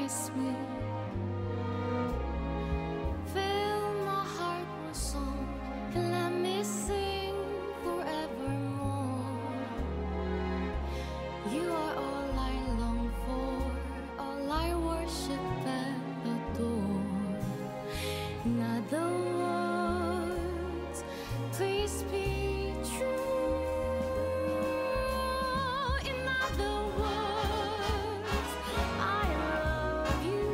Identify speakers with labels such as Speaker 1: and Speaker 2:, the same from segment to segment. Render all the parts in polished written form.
Speaker 1: kiss me. Fill my heart with song and let me sing forevermore. You are all I long for, all I worship and adore. In other words, please be true. In other words, I love you.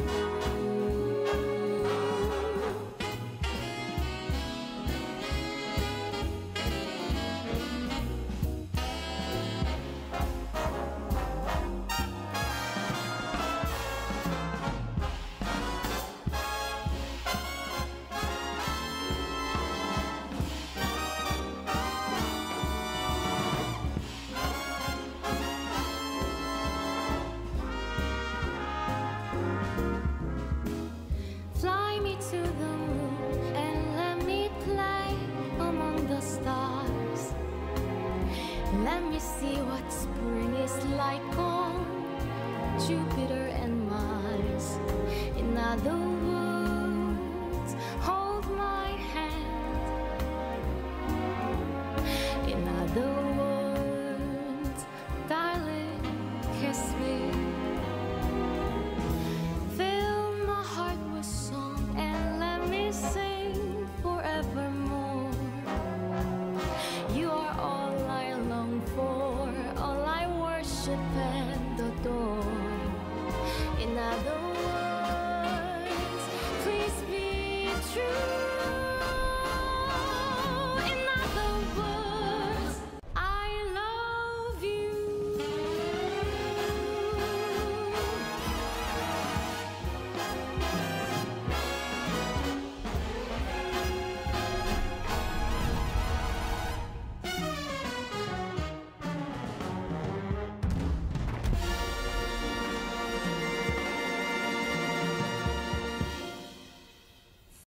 Speaker 1: Fly me to the moon and let me play among the stars. Let me see what spring is like on Jupiter and Mars. In other